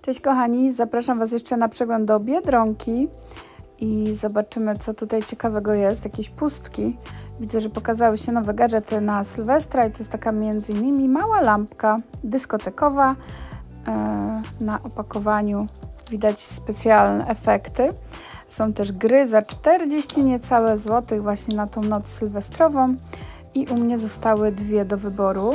Cześć kochani, zapraszam Was jeszcze na przegląd do Biedronki i zobaczymy, co tutaj ciekawego jest. Jakieś pustki. Widzę, że pokazały się nowe gadżety na Sylwestra i to jest taka między innymi mała lampka dyskotekowa. Na opakowaniu widać specjalne efekty. Są też gry za 40 niecałe złotych właśnie na tą noc sylwestrową i u mnie zostały dwie do wyboru.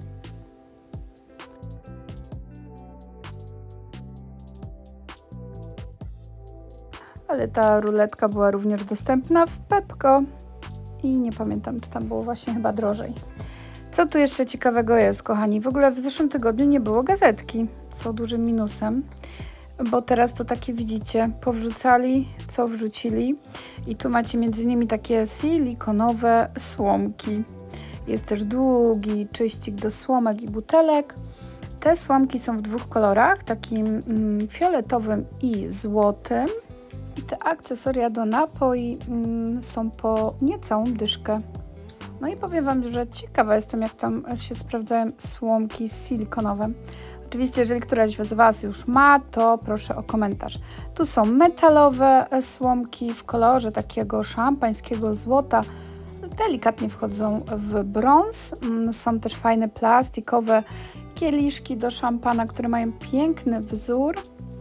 Ale ta ruletka była również dostępna w Pepco i nie pamiętam, czy tam było właśnie chyba drożej. Co tu jeszcze ciekawego jest, kochani? W ogóle w zeszłym tygodniu nie było gazetki, co dużym minusem, bo teraz to takie widzicie, powrzucali, co wrzucili i tu macie między innymi takie silikonowe słomki. Jest też długi czyścik do słomek i butelek. Te słomki są w dwóch kolorach, takim fioletowym i złotym. I te akcesoria do napoi są po niecałą dyszkę. No i powiem Wam, że ciekawa jestem, jak tam się sprawdzają słomki silikonowe. Oczywiście, jeżeli któraś z Was już ma, to proszę o komentarz. Tu są metalowe słomki w kolorze takiego szampańskiego złota. Delikatnie wchodzą w brąz. Są też fajne plastikowe kieliszki do szampana, które mają piękny wzór.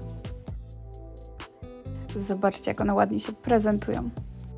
Zobaczcie, jak one ładnie się prezentują.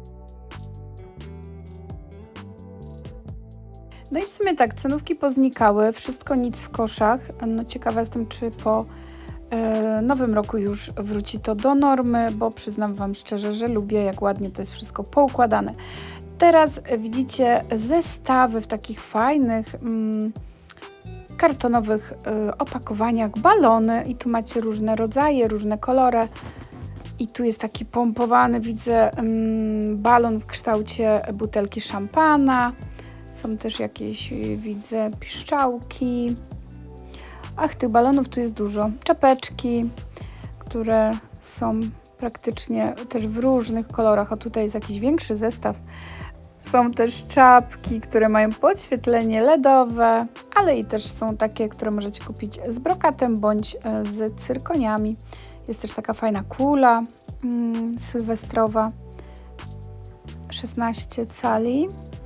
No i w sumie tak, cenówki poznikały, wszystko nic w koszach. No ciekawa jestem, czy po nowym roku już wróci to do normy, bo przyznam Wam szczerze, że lubię, jak ładnie to jest wszystko poukładane. Teraz widzicie zestawy w takich fajnych kartonowych opakowaniach, balony i tu macie różne rodzaje, różne kolory. I tu jest taki pompowany, widzę, balon w kształcie butelki szampana. Są też jakieś, widzę, piszczałki. Ach, tych balonów tu jest dużo. Czapeczki, które są praktycznie też w różnych kolorach. O, tutaj jest jakiś większy zestaw. Są też czapki, które mają podświetlenie LEDowe, ale i też są takie, które możecie kupić z brokatem bądź z cyrkoniami. Jest też taka fajna kula sylwestrowa, 16 cali.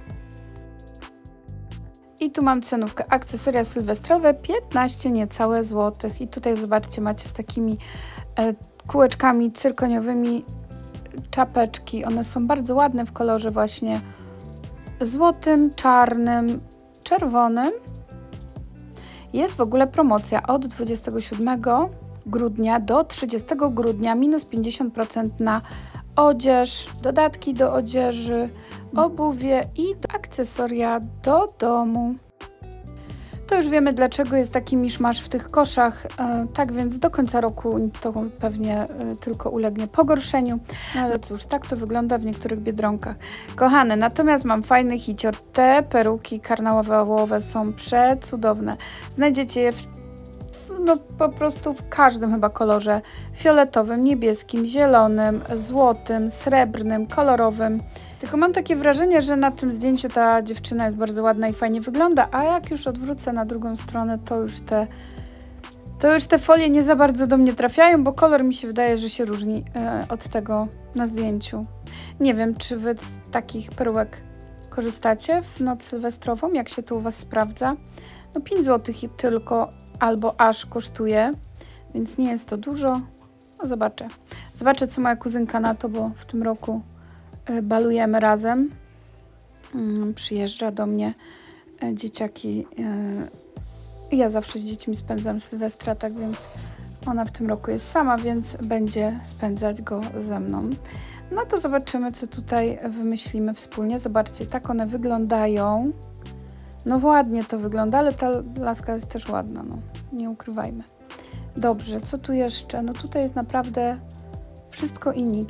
I tu mam cenówkę, akcesoria sylwestrowe 15 niecałe złotych. I tutaj zobaczcie, macie z takimi kółeczkami cyrkoniowymi czapeczki. One są bardzo ładne w kolorze właśnie złotym, czarnym, czerwonym. Jest w ogóle promocja od 27 grudnia do 30 grudnia minus 50% na odzież, dodatki do odzieży, obuwie i akcesoria do domu. To już wiemy, dlaczego jest taki miszmasz w tych koszach. Tak więc do końca roku to pewnie tylko ulegnie pogorszeniu. No ale cóż, tak to wygląda w niektórych Biedronkach. Kochane, natomiast mam fajny hicior. Te peruki karnawałowe są przecudowne. Znajdziecie je no po prostu w każdym chyba kolorze, fioletowym, niebieskim, zielonym, złotym, srebrnym, kolorowym. Tylko mam takie wrażenie, że na tym zdjęciu ta dziewczyna jest bardzo ładna i fajnie wygląda, a jak już odwrócę na drugą stronę, to już te folie nie za bardzo do mnie trafiają, bo kolor mi się wydaje, że się różni od tego na zdjęciu. Nie wiem, czy Wy takich perułek korzystacie w noc sylwestrową, jak się to u Was sprawdza. No 5 zł tylko albo aż kosztuje, więc nie jest to dużo. No zobaczę. Zobaczę, co moja kuzynka na to, bo w tym roku balujemy razem. Przyjeżdża do mnie dzieciaki. Ja zawsze z dziećmi spędzam Sylwestra, tak więc ona w tym roku jest sama, więc będzie spędzać go ze mną. No to zobaczymy, co tutaj wymyślimy wspólnie. Zobaczcie, tak one wyglądają. No ładnie to wygląda, ale ta laska jest też ładna, no nie ukrywajmy. Dobrze, co tu jeszcze? No tutaj jest naprawdę wszystko i nic.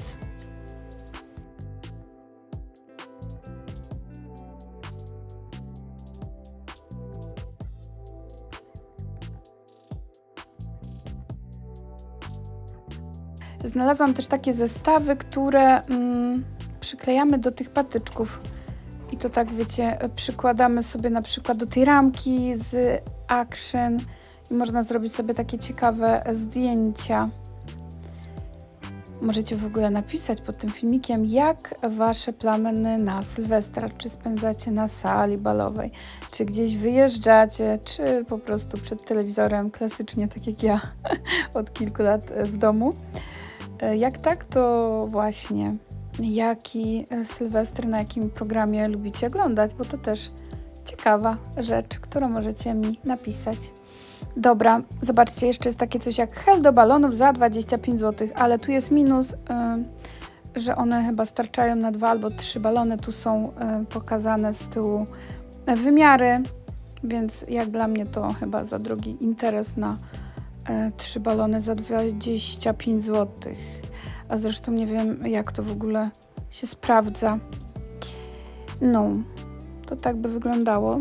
Znalazłam też takie zestawy, które przyklejamy do tych patyczków. I to tak, wiecie, przykładamy sobie na przykład do tej ramki z Action i można zrobić sobie takie ciekawe zdjęcia. Możecie w ogóle napisać pod tym filmikiem, jak wasze plany na Sylwestra, czy spędzacie na sali balowej, czy gdzieś wyjeżdżacie, czy po prostu przed telewizorem, klasycznie tak jak ja od kilku lat w domu. Jak tak, to właśnie jaki Sylwester, na jakim programie lubicie oglądać, bo to też ciekawa rzecz, którą możecie mi napisać. Dobra, zobaczcie, jeszcze jest takie coś jak hel do balonów za 25 zł, ale tu jest minus, że one chyba starczają na 2 albo 3 balony. Tu są pokazane z tyłu wymiary, więc jak dla mnie to chyba za drogi interes na 3 balony za 25 zł. A zresztą nie wiem, jak to w ogóle się sprawdza. No, to tak by wyglądało.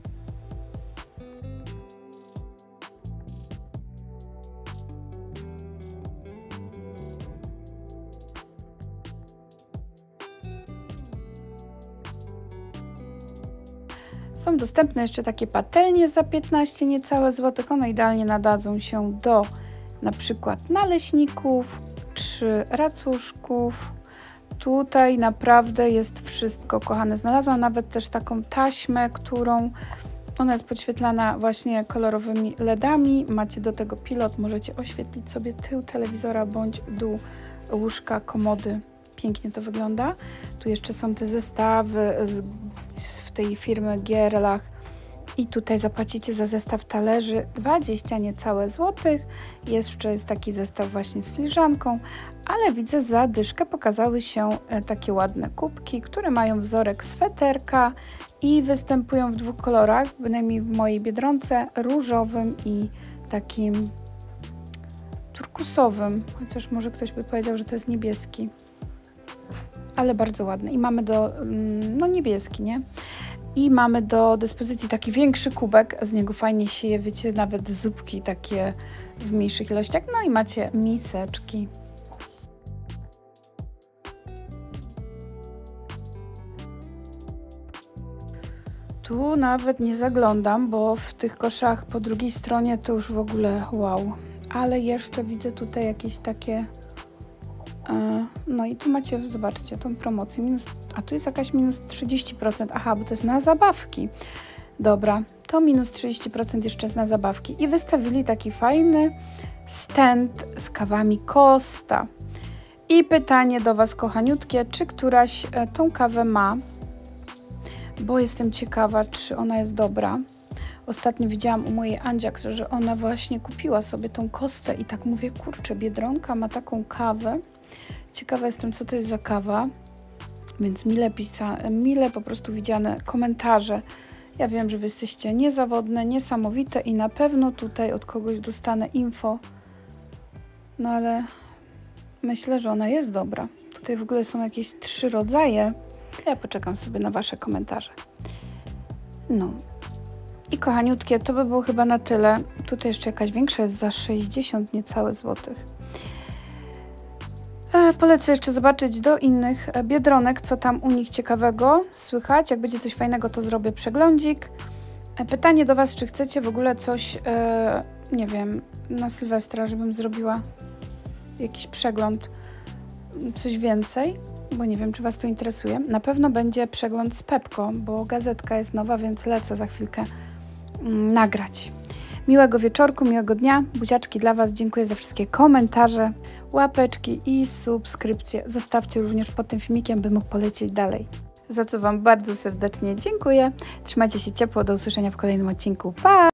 Są dostępne jeszcze takie patelnie za 15 niecałe złotych. One idealnie nadadzą się do na przykład naleśników czy racuszków. Tutaj naprawdę jest wszystko, kochane. Znalazłam nawet też taką taśmę, którą ona jest podświetlana właśnie kolorowymi LEDami. Macie do tego pilot, możecie oświetlić sobie tył telewizora bądź dół łóżka, komody. Pięknie to wygląda. Tu jeszcze są te zestawy w tej firmy Gerlach i tutaj zapłacicie za zestaw talerzy 20 niecałe złotych. Jeszcze jest taki zestaw właśnie z filiżanką, ale widzę, za dyszkę pokazały się takie ładne kubki, które mają wzorek sweterka i występują w 2 kolorach, bynajmniej w mojej Biedronce, różowym i takim turkusowym, chociaż może ktoś by powiedział, że to jest niebieski. Ale bardzo ładne. I mamy no niebieski, nie? I mamy do dyspozycji taki większy kubek, z niego fajnie się je, wiecie, nawet zupki takie w mniejszych ilościach. No i macie miseczki. Tu nawet nie zaglądam, bo w tych koszach po drugiej stronie to już w ogóle wow. Ale jeszcze widzę tutaj jakieś takie... No i tu macie, zobaczcie, tą promocję, a tu jest jakaś minus 30%, aha, bo to jest na zabawki. Dobra, to minus 30% jeszcze jest na zabawki. I wystawili taki fajny stand z kawami Costa. I pytanie do Was, kochaniutkie, czy któraś tą kawę ma? Bo jestem ciekawa, czy ona jest dobra. Ostatnio widziałam u mojej Andziak, że ona właśnie kupiła sobie tą Costę i tak mówię, kurczę, Biedronka ma taką kawę. Ciekawa jestem, co to jest za kawa, więc mile po prostu widziane komentarze. Ja wiem, że Wy jesteście niezawodne, niesamowite i na pewno tutaj od kogoś dostanę info. No ale myślę, że ona jest dobra. Tutaj w ogóle są jakieś 3 rodzaje. Ja poczekam sobie na Wasze komentarze. No. I kochaniutkie, to by było chyba na tyle. Tutaj jeszcze jakaś większa jest za 60 niecałe złotych. Polecę jeszcze zobaczyć do innych Biedronek, co tam u nich ciekawego słychać. Jak będzie coś fajnego, to zrobię przeglądzik. Pytanie do Was, czy chcecie w ogóle coś, nie wiem, na Sylwestra, żebym zrobiła jakiś przegląd, coś więcej, bo nie wiem, czy Was to interesuje. Na pewno będzie przegląd z Pepko, bo gazetka jest nowa, więc lecę za chwilkę nagrać. Miłego wieczorku, miłego dnia, buziaczki dla Was, dziękuję za wszystkie komentarze, łapeczki i subskrypcje. Zostawcie również pod tym filmikiem, by mógł polecieć dalej. Za co Wam bardzo serdecznie dziękuję. Trzymajcie się ciepło, do usłyszenia w kolejnym odcinku. Pa!